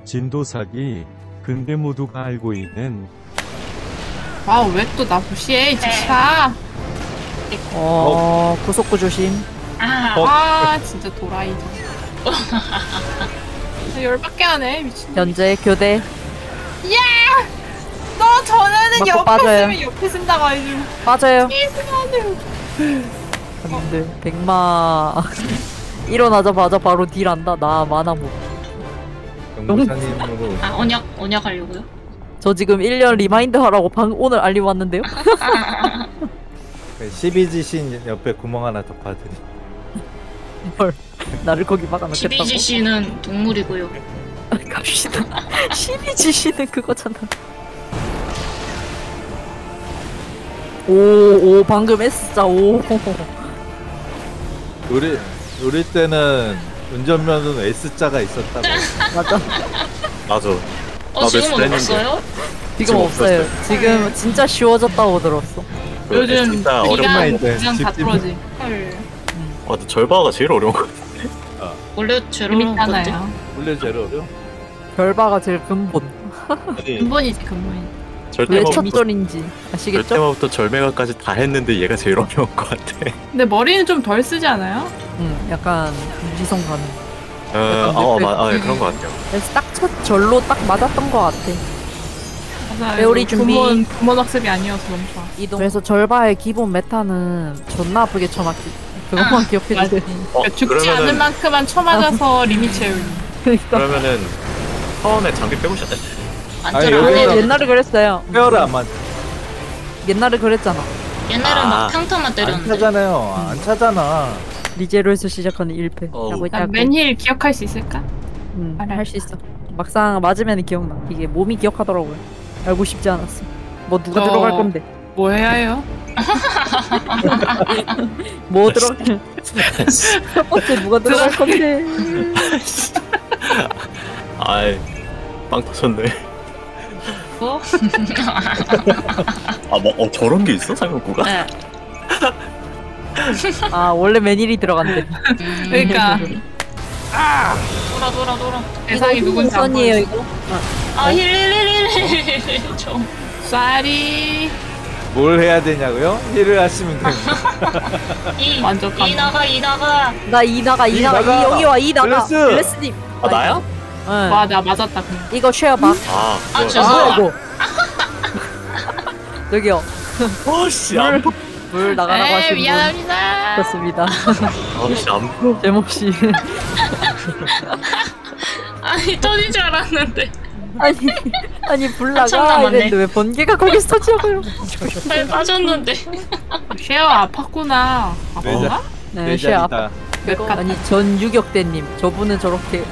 진도사기. 근데 모두가 알고 있는 아, 왜 또 나 무시해, 진짜. 구속구 조심. 아, 진짜 도라이다. 열받게 하네, 미친. 현재 교대. 너 전에는 맞고 옆에 빠져요. 쓰면 옆에 쓴다고 해주고. 빠져요. 있으면 안 돼요. 안돼. 백마. 일어나자마자 바로 딜 한다. 나 만화 못. 경무사님으로 아 언약 하려고요? 저 지금 1년 리마인드 하라고 오늘 알림 왔는데요. 12지신 옆에 구멍 하나 더 파드리. 헐. 나를 거기 막아놓겠다고. 12GC는 동물이고요. 갑시다. 12지시는 그거잖아. 오 방금 S자 오. 우리 때는 운전면허는 S자가 있었다고. 맞아. 맞아. 지금은 했는데. 없어요? 지금 없어요. 지금 진짜 쉬워졌다고 들었어. 요즘 진짜 네가 어렵네, 이제. 그냥 다 집 뚫어지. 헐. 근데 절바가 제일 어려운 거 같아. 원래 제로 건데? 재밌잖아요. 원래 제로 어려? 별바가 제일 근본. 근본이지, 근본이. 왜 절대마부터 첫절인지 아시겠죠? 절대마부터 절메가까지 다 했는데 얘가 제일 어려운 거 같아. 근데 머리는 좀 덜 쓰지 않아요? 응, 약간 무지성 가능. 그런 거 같아요. 그래서 딱 첫 절로 딱 맞았던 것 같아. 맞아. 회오리 준비. 근본 학습이 아니어서 너무 좋아. 이동. 그래서 절바의 기본 메타는 존나 아프게 쳐맞기. 그것만 기억해주세요. 그러니까 죽지 않을 만큼만 쳐맞아서 리밋 채우기. 그러니까. 그러면은 처음에 장비 빼고 시작해. 안전을 안 여기서- 해도 옛날에 그랬어요. 페어를 안 맞. 옛날에 그랬잖아. 옛날엔 막 평타만 안 때렸는데. 차잖아요. 안 차잖아. 리제로에서 시작하는 1패. 하고 난 있다고. 맨힐 기억할 수 있을까? 할 수 있어. 막상 맞으면 기억나. 이게 몸이 기억하더라고요. 알고 싶지 않았어. 뭐 누가 들어갈 건데? 뭐 해야 해요? 뭐 들어갈? 첫 번째 누가 들어갈 건데? 아이, 빵 터졌네. 뭐? 저런 게 있어? 상용구가? 네. 아 원래 맨일이 들어간대. 그러니까 돌아. 대상이 누군지 안 선이에요 보여. 이거? 힐. 좀. 쌀이 뭘 해야 되냐고요? 힐을 하시면 됩니다. 만족감. 이 나가. 나 이 나가 이 여기 와 이 나가. 블레스! 블레스님. 나야? 응. 와, 나 맞았다 그냥. 이거 쉐어 봐. 그거. 죄송해요. 이거. 저기요. 씨, 물 나가라고 에이, 하시는 분. 미안합니다. 그렇습니다. 안 보여. 제목씨. 아니 터진 줄 알았는데. 아니 불 한참 나가 남았네. 이랬는데 왜 번개가 거기서 터지냐고요? 발 빠졌는데. 쉐어 아팠구나. 아팠나? 네, 쉐어 앞. 내자리다. 몇 칸? 아니 전 유격대님 저분은 저렇게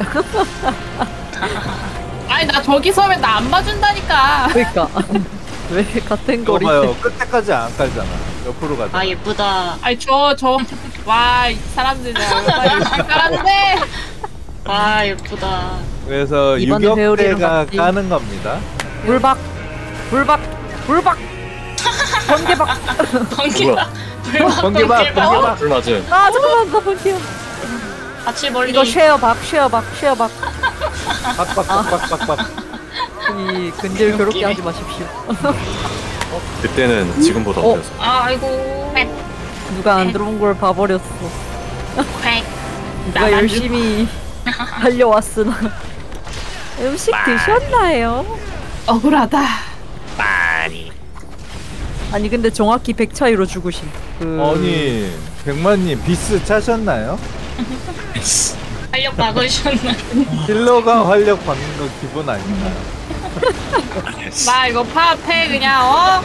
아니 나 저기 서면 나 안 봐준다니까. 그러니까 왜 같은 이거 거리? 봐요. 끝에까지 안 깔잖아. 옆으로 가자. 아 예쁘다. 아니 와, 이 사람들 내가 얼마나 열심히 깔았는데. 와 예쁘다. 그래서 이번에 회오리랑 유격대가 같이. 까는 겁니다. 불박 번개박 번개박. 불 맞음. 아 잠깐만 나 번개야. 같이 멀리. 이거 쉐어박 빡빡빡빡빡. 이 근딜 괴롭게 하지 마십시오. 그때는 지금보다 어려웠어. 아이고. 누가 안 들어온 걸 봐버렸어. 콱. 누가 열심히 달려왔으나 음식 드셨나요? 억울하다. 아니 근데 정확히 100 차이로 죽으심. 아니 백만님 비스 차셨나요? 활력 박으셨나? 힐러가 활력 받는 거 기분 아닌가요? 나 이거 파업해 그냥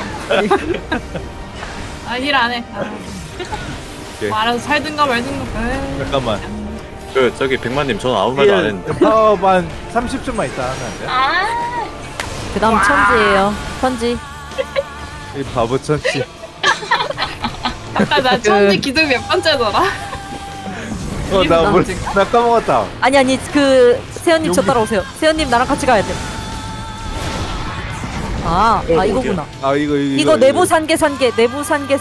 힐 안 해. 오케이. 알아서 살든가 말든가. 에이. 잠깐만. 저기 백만님 저는 아무 말도 안 했는데. 파업 한 30초만 있다 하면 안 돼? 아. 그 다음 천지예요. 천지. 이 바보 천치. 아까 나 천지 기둥 몇 번째더라? 나 까먹었다. 아니 그 세연님 저 따라오세요. 세연님 나랑 같이 가야 돼. 이거구나. 아 이거 내부 산개 내부 산개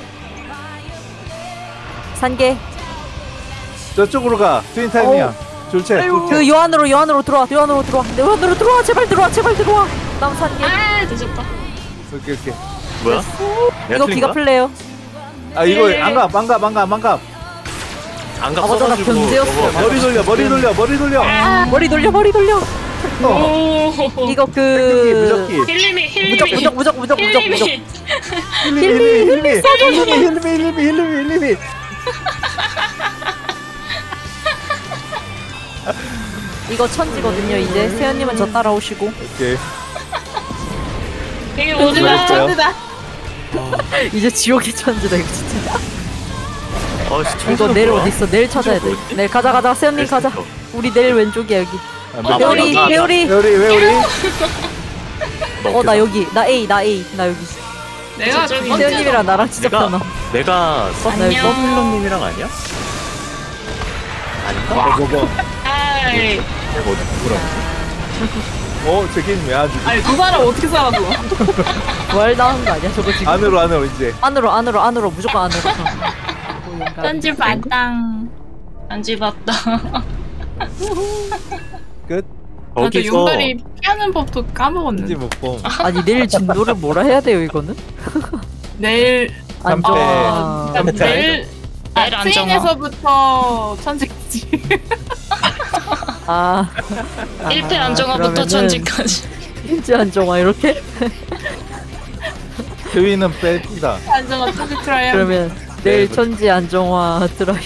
저쪽으로 가. 트윈 타임이야. 졸체. 그 요 안으로 들어와. 요 안으로 들어와. 제발 들어와. 남산계. 아 늦었다. 오케이. 뭐야? 내가 이거 틀린 기가 거야? 플레이어. 아 이거 예. 안갑. 안갑 아, 맞아, 나 써가지고 견제였어. 저거 머리 돌려. 머리 돌려. 어. 이거 그 무적기. 힐리미. 무적. 힐리미. 이거 천지거든요. 이제 세연님은 저 따라오시고. 오케이. 이게 뭐지마. 그랬어요? 천지다. 이제 지옥의 천지다 이거 진짜. 이거 내 내일 어디 있어? 내일 찾아야 돼. 내일 가자. 세연님 가자. 우리 내일 왼쪽이야 여기. 회오리. 왜 나 여기. 나 A. 나 여기. 내가 저기 두 세연님이랑 나랑 진짜 내가 편하. 내가 안녕. 서플러님이랑 아니야? 아닌가? 먹어. 아이. 내가 어디 누구랑? 제긴 왜 아직 아니 두 사람 어떻게 살아서? 부활 나온 거 아니야 저거 지금? 안으로 이제. 안으로 무조건 안으로. 편집 안땅. 안 집었다. 끝. 나도 거기서 용다리 피하는 법도 편지 까먹었는데. 못 봄. 아니 내일 진도를 뭐라 해야 돼요 이거는? 내일 안 삼패. 좋아. 그러니까 내일 내일 안 정화. 트윈에서부터 천지까지. 아. 1패 안정화부터 천지까지. 일제 안정화 이렇게? 교위는 뺍니다. 안정화 천지 트라이얼. 그러면 내일 천지 안정화 드라이.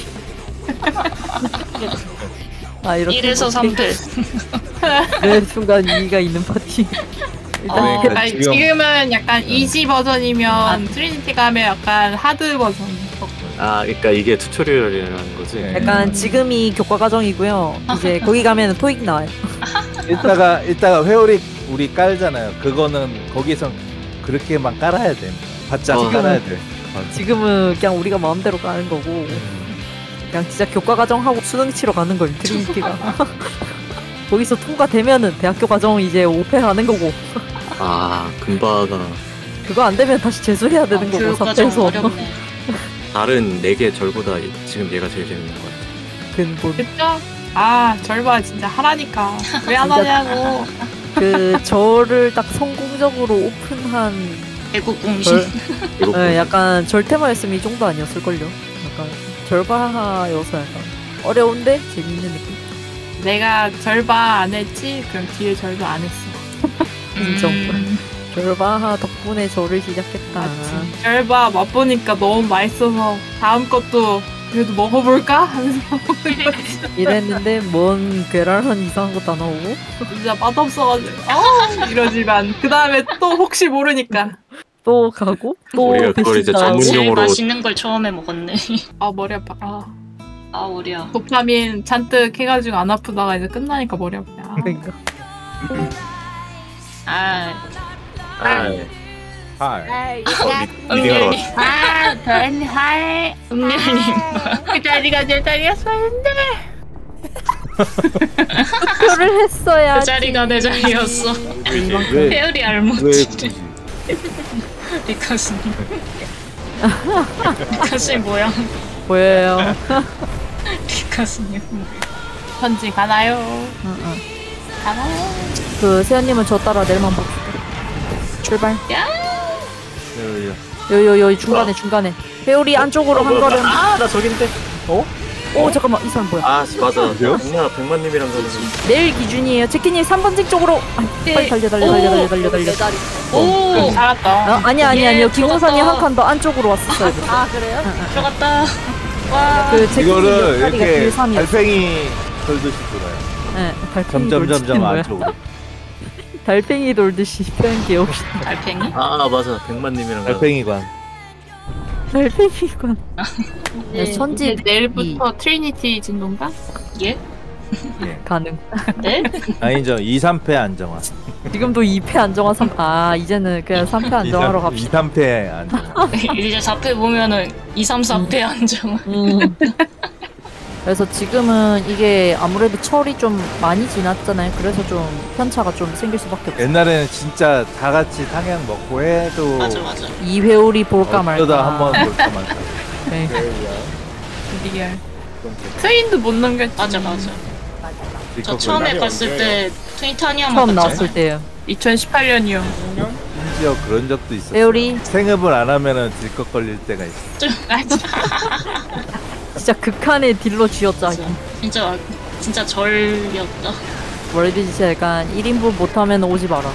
아 이렇게 1에서 3패. 매 순간 2가 있는 파티. 일단 그러니까 아니, 지금- 지금은 약간 이지 버전이면 트리니티가 하면 약간 하드 버전. 그러니까 이게 튜토리얼이라는 거지. 네. 약간 지금이 교과 과정이고요. 이제 거기 가면 토익 나와요. 이따가 회오리 우리 깔잖아요. 그거는 거기선 그렇게만 깔아야 돼. 바짝 깔아야 돼. 지금은 그냥 우리가 마음대로 까는 거고 그냥 진짜 교과 과정하고 수능 치러 가는 거예요. 트리니티가. 거기서 통과되면은 대학교 과정 이제 5패 하는 거고 금바가 그거 안 되면 다시 재수해야 되는 거고 교육과정 4패에서 어렵네. 다른 4개 절보다 지금 얘가 제일 재밌는 것 같아. 근본. 그쵸? 아 절봐 진짜 하라니까 왜 안 하냐고. 그 저를 딱 성공적으로 오픈한 애국 공신. 절, 이거 네, 약간 절테마였으면 이 정도 아니었을걸요. 약간 절바하여서 약간 어려운데 재미있는 느낌. 내가 절바 안 했지? 그럼 뒤에 절도 안 했어. 인정. 절바하 덕분에 저를 시작했다. 맞지. 절바 맛보니까 너무 맛있어서 다음 것도 그래도 먹어볼까? 하면서 이랬는데 뭔 괴랄한 이상한 것도 안 나오고 진짜 맛없어가지고 이러지만 그 다음에 또 혹시 모르니까 또 가고 또 우리가 그걸 이제 배신당하고. 전문- 제일 용어로- 맛있는 걸 처음에 먹었네. 아 머리 아파. 아 우리야. 도파민 잔뜩 해가지고 안 아프다가 이제 끝나니까 머리 아프네. 그러니까 아 하이. 음료님. 하이. 음료님. 그 자리가 제 자리였었는데. 투표를 했어야 그 자리가 내 자리였어. 왜 페어리 알못. 굳이? 리카스님. 리카스님 뭐야? 보여요. 리카스님. 천지 가나요? 응. 가나요? 그 세연님은 저 따라 내일만 봅시다. 출발. 요 중간에 회오리 안쪽으로 한 걸음. 나 저긴데. 오 잠깐만 이 사람 뭐야? 맞아. 누구요? 백마 백만님이랑 가는 내일 기준이에요. 체키님 3번직 쪽으로. 빨리 달려. 오 살았다. 아니요. 기공산이 한 칸 더 안쪽으로 왔었어야 돼. 아 그래요? 들어갔다. 와. 그 체키님 이거를 옆다리가 이렇게 길3이었어. 달팽이 돌듯이 돌아요. 네, 달팽이 점점점점 돌치는 거야. 안쪽으로. 달팽이 돌듯이 표현 귀엽시다. 달팽이? 맞아. 백만님이랑 가는 달팽이관. 달팽이관. 네, 천지 이제 내일부터 트리니티 진동가? 예? 가능. 네? 아니죠. 2, 3패 안정화. 지금도 2패 안정화 3. 이제는 그냥 3패 안정화로 갑시다. 2, 3패 안정화. 이제 4패 보면은 2, 3, 4패 안정. 그래서 지금은 이게 아무래도 철이 좀 많이 지났잖아요. 그래서 좀 편차가 좀 생길 수밖에 없어요. 옛날에는 진짜 다 같이 탕양 먹고 해도 맞아. 이 회오리 볼까 말까. 어쩌다 한번 볼까 말까. 네. 리얼. 트윈도 못 넘겼지. 맞아. 저 처음에 날이 봤을 언제예요? 때 트윈타니아만 처음 봤잖아요. 나왔을 때요. 2018년이요. 심지어 그런 적도 있었어. 회오리 생업을 안 하면은 들컥 걸릴 때가 있어. 진짜 극한의 딜러 쥐었자. 진짜 절이었다. 원래도 진짜 약간 1인분 못하면 오지 마라.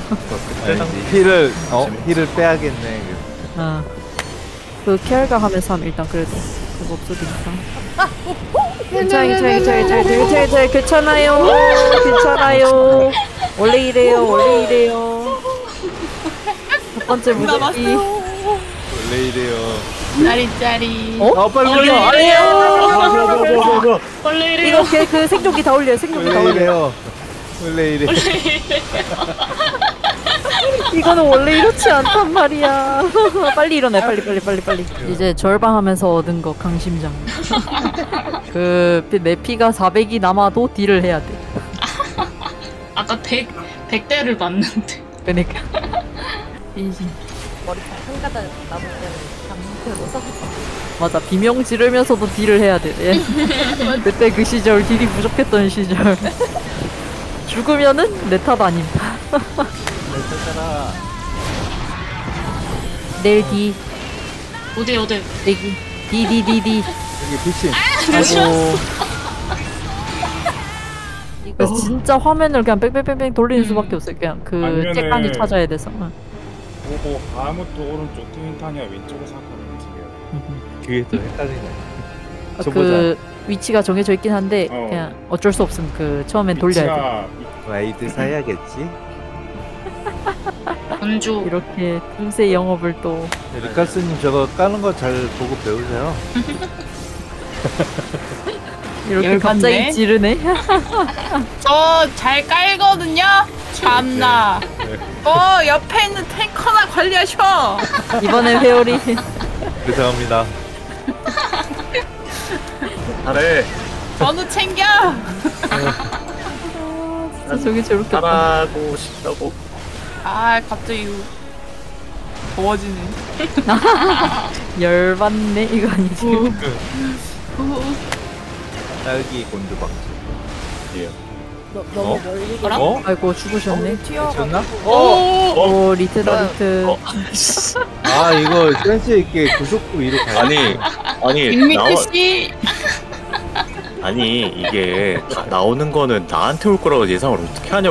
힐을 힐을 빼야겠네. 어. 그 케알가 하면서 하면 일단 그래도 그거 없어지니까. 괜찮아요. 괜찮아요. 원래 이래요. 첫 번째 무적기. 원래 이래요. 짜리짜리. 어? 빨리 원래 올려. 이래요. 원래 이래요. 이거 그 생존기 다 올려. 생존기 다 원래 올려. 이래요. 원래 이래. 이거는 원래 이렇지 않단 말이야. 빨리 일어나. 빨리. 이제 절방하면서 얻은 거 강심장. 내 피가 400이 남아도 딜을 해야 돼. 아까 100대를 맞는데. 그러니까. 머리카락 한 가닥 남을 때는 강태로 썩었어. 맞아. 비명 지르면서도 딜을 해야 돼. 예. 그때 그 시절 딜이 부족했던 시절. 죽으면은 내 탓 아님. 내일 D 어디 내기 D 여기 피싱. 아이고. 이거 진짜 화면을 그냥 뺑뺑뺑뺑 돌리는 수밖에 없어요. 그냥 그 아니면은- 잭간지 찾아야 돼서. 응. 보고 아무것도 오른쪽 트윈타니아 왼쪽에 사건을 지금. 그게 또 헷갈리네. 그 위치가 정해져 있긴 한데 어. 그냥 어쩔 수 없음. 그 처음엔 돌려야 돼. 위치가 라이드 사야겠지. 원조. 이렇게 틈새 영업을 또. 리카스님 저거 까는 거 잘 보고 배우세요. 이렇게 열받네. 갑자기 지르네. 저 잘 깔거든요. 참나. 옆에 있는 탱커나 관리하셔. 이번엔 회오리. 죄송합니다. 잘해. 전우 챙겨. 진짜 저게 저렇게 없다. 잘하고 싶다고. 아 갑자기 이거 더워지네. 열받네. 이거 아니지. 딸기 곤두박질. 너무 멀리. 뭐라? 아이고 죽으셨네. 미쳤나? 오 리트다 리트. 아 이거 센스 있게 구속구 위로 가야 아니 빅미트 씨. 아니 이게 나오는 거는 나한테 올 거라고 예상을 어떻게 하냐고.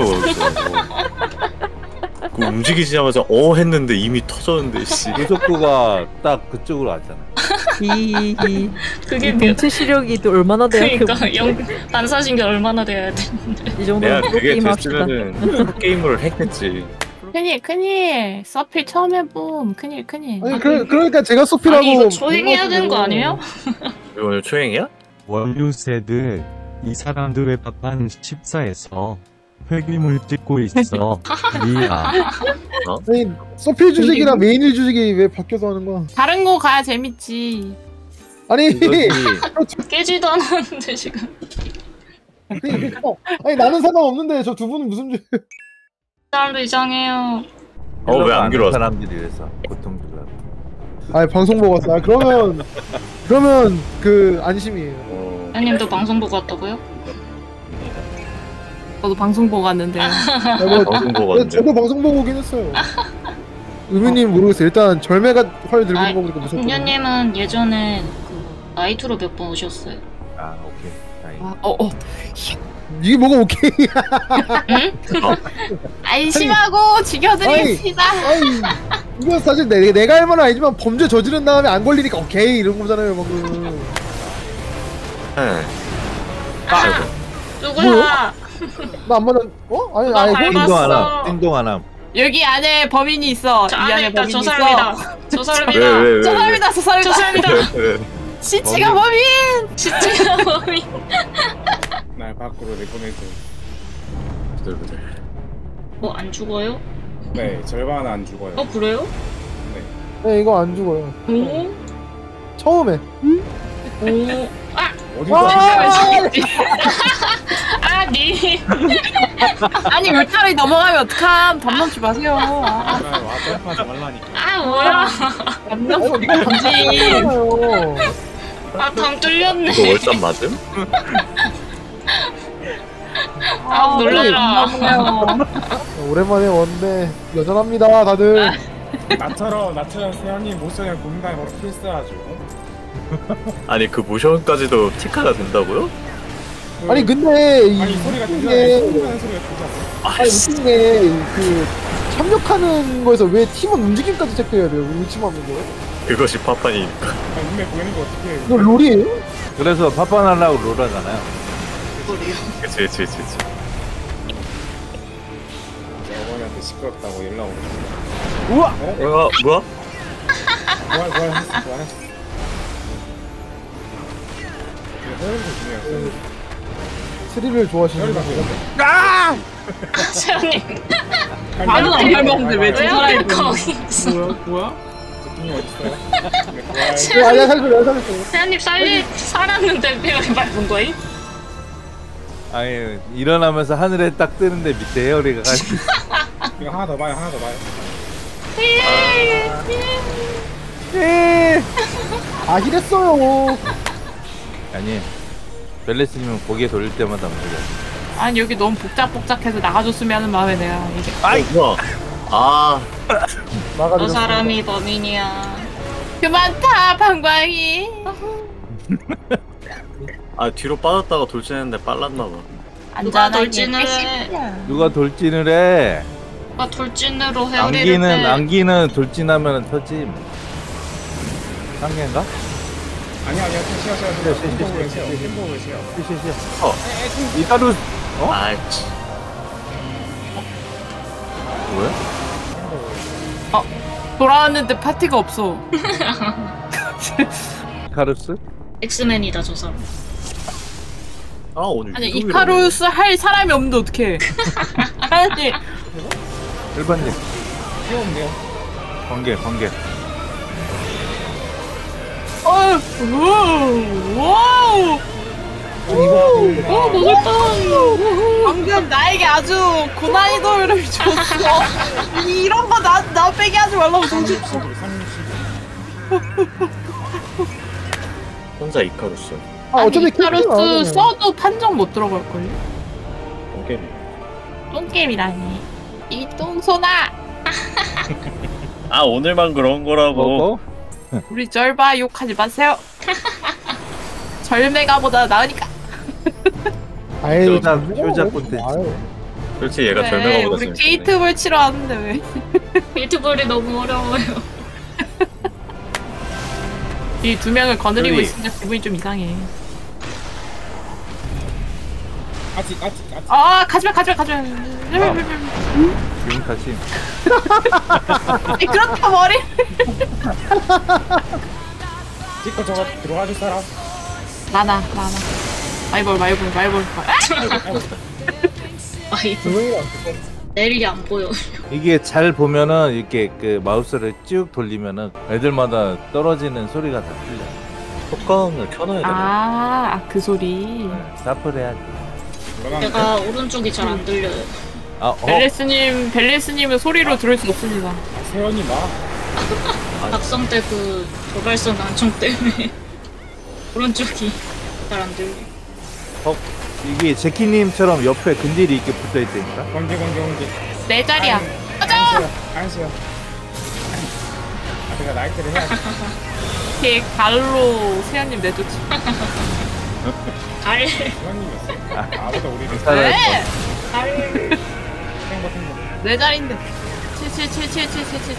그 움직이자마자 했는데 이미 터졌는데 씨. 구속구가 딱 그쪽으로 왔잖아. 이 그게 동체 시력이 또 얼마나 돼야 그러니까 반사신경 얼마나 돼야 돼. 이 정도면 내가 프로 그게 게임 합시다. 됐으면은 게임을 했겠지. 큰일. 서필 처음 해봄. 큰일. 아니 그러니까 제가 소피라고. 아니 이거 초행해야 되는 거 아니에요? 오늘 초행이야? 원류새들 이 사람들의 밥한 14에서 회귀물 찍고 있어. 리아. 아니 소피 주식이랑 메인일 주식이 왜 바뀌어서 하는 거야? 다른 거 가야 재밌지. 아니 이거지. 깨지도 않았는데 지금. 아니 나는 상관없는데 저 두 분은 무슨 죄? 사람도 이상해요. 왜 안 길었어? 사람들이 이래서 고통 주라. 아니 방송 보고 왔어. 아, 그러면 그 안심이에요. 형님도 방송 보고 왔다고요? 저도 방송 보고 왔는데. 아, 뭐, 방송 보고 왔는데. 저도 방송 보고 오긴 했어요. 의미님 모르겠어요. 일단 절매가 활 들고 있는 거 보니까 무섭고. 공녀님은 예전에 그 나이트로 몇 번 오셨어요. 아 오케이. 다행이다. 이게 뭐가 오케이야? 안심하고 죽여드리겠습니다. 아니 이거 사실 내가 할 말은 아니지만 범죄 저지른 다음에 안 걸리니까 오케이 이런 거잖아요 방금. 누구야? 나 안 맞았. 아니 나 아니 밟았어. 띵동 하나. 띵동 하나. 여기 안에 범인이 있어. 저 이 안에 안에 있다. 범인이 저 있어. 사람이다. 저 사람이다. 왜? 저 사람이다. 저 사람이다. 시치가 범인. 진짜 범인. 날 밖으로 내보내줘. 부들부들. 안 죽어요? 네, 절반은 안 죽어요. 그래요? 네 이거 안 죽어요. 오? 처음에. 오? 어디서 죽겠지. 니. 아니 물타리 넘어가면 어떡함. 담 넘지 마세요. 와서 하지 말라니까. 뭐야? 담 넘지 말지. 괜찮아요. 담 뚫렸네. 이거 월삼 맞음? 아 놀래라. 오랜만에 왔는데 여전합니다 다들. 나처럼 세연님 모션을 공간에 바로 필수하죠. 아니 그 모션까지도 체크가 된다고요? 아니 근데 아니 소리가 웃긴 들리잖아요. 게 소리가 들리잖아요. 아니 웃긴 게그 협력하는 거에서 왜 팀원 움직임까지 체크해야 돼요? 의심하는 거? 그것이 파판이니까. 아니 눈에 보이는 거 어떻게 해요? 이거 롤이에요? 그래서 파판하려고 롤하잖아요. 그치. 제가 어머니한테 시끄럽다고 연락 오고. 우와! 뭐야? 부활했어. 이거 세연도 중요해요. 스릴을 좋아하시는 세연이가 분. 그런데. 세연님 나는 안 닮았는데 왜 저 왜 사람이 하필 거기 있어? 뭐야? 저통이 어딨어요? 네, 부활. 네, 아니야 살렸어요. 세연님 살았는데 왜 밟은 거임? 아니 일어나면서 하늘에 딱 뜨는데 밑에 헤어리가 가. 이거 하나 더 봐요. 아힐했어요. 아니 벨레스님은 고개 돌릴 때마다 움직여. 아니 여기 너무 복작복작해서 나가줬으면 하는 마음에 내가 이게 뭐야? 아, 저 사람이 범인이야. 그만 타 방광이. 뒤로 빠졌다가 돌진했는데 빨랐나봐. 누가 돌진을 해? 누가 돌진을 해? 누가 돌진으로 헤어리를 해? 안기는 돌진하면 터짐. 상계인가? 아니야. 쉬어. 템포를 쉬어. 이따루 아이치. 뭐야? 돌아왔는데 파티가 없어. 카루스? 엑스맨이다 저 사람. 오늘 아니 유독이라네. 이카루스 할 사람이 없는데 어떡해. 아니 일반님 귀여운데요? 번개. 와우. 오 먹을빵. 방금 나에게 아주 고난이도를 줬어. 이런 거 나 빼게 하지 말라고 정신. 혼자 이카루스. 어차피 이카루스 써도 판정 못 들어갈 걸요? 똥게임. 똥게임이라니. 이 똥소나. 오늘만 그런 거라고. 우리 쩔바 욕하지 마세요. 절매가보다 나으니까. 아이 효자 콘텐츠. 그렇지 얘가 왜 절명하고 우리 게이트볼 치러 왔는데 왜? 게이트볼이 너무 어려워요. 이 두 명을 거느리고 저기. 있으니까 기분이 좀 이상해. 아직. 아 가지마. 지금 다시 그렇다 머리. 찍고 저거 들어가줄 사람? 많아. 말볼. 아이고 내일이 안 보여. 이게 잘 보면은 이렇게 그 마우스를 쭉 돌리면은 애들마다 떨어지는 소리가 다 틀려. 속광을 켜놔야 되나? 그 소리. 사플 해야지. 내가 오른쪽이 잘 안 들려요. 벨레스님은 소리로 들을 수 없습니다. 세연이 막 박성 때 그 도발선 난청 때문에 오른쪽이 잘 안 들려. 이게 제키님처럼 옆에 근딜이 이렇게 붙어 있다니까. 번개. 내 자리야. 안쉬어. 내가 나이트를 해야지. 걔 갈로 세연님 내줬지. 갈. 세연님이었어. 아무도 우리를 왜? 갈. 탱거. 내 자리인데. 7.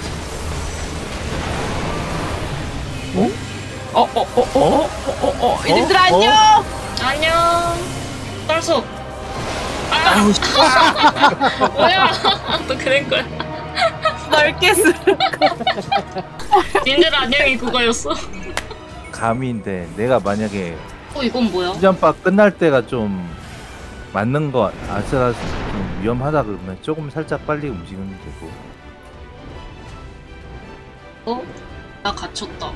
이들 안녕. 안녕. 떨속. 뭐야? 어떻게 된 거야? 넓게 쓰. 님들 안녕이 그거였어? 감인데 내가 만약에 이건 뭐야? 시전파 끝날 때가 좀 맞는 거 아슬아슬 좀 위험하다 그러면 조금 살짝 빨리 움직이면 되고. 나 갇혔다.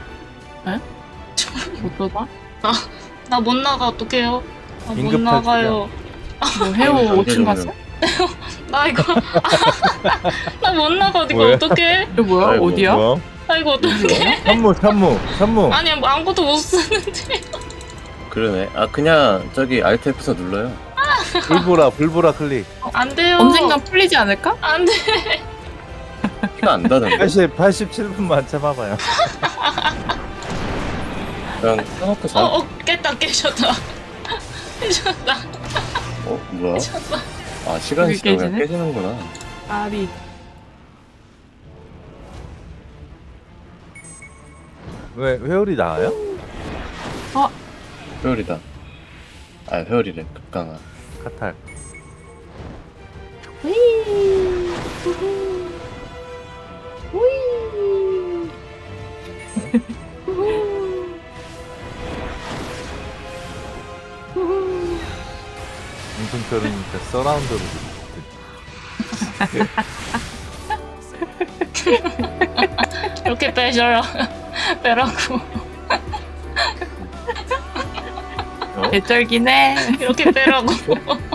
어떠다? 나 못 나가. 어떡해요? 나 못 긴급 나가요. 뭐 해오 5층 갔어? 나 이거 나 못 나가. 이거 뭐야? 어떡해? 이거 뭐야? 아이고, 어디야? 뭐야? 아 이거 어떡해? 산무. 아니 아무것도 못 쓰는데. 그러네. 그냥 저기 Alt F4 눌러요. 불보라 클릭. 안 돼요. 언젠간 풀리지 않을까? 안 돼. 피가 안 나는데. 87분만 참아봐요. 그냥 켜놓고 자. 깼다, 깨졌다. 깨졌다. 뭐야? 깨졌다. 아, 시간이 그게 지나면 깨지네? 깨지는구나. 아리. 왜 회오리 나와요? 회오리다. 아, 회오리래. 극강한. 카탈. 무슨별이니까 서라운드로 이렇게 빼줘요. 빼라고. 개쩔긴 해. 이렇게 빼라고.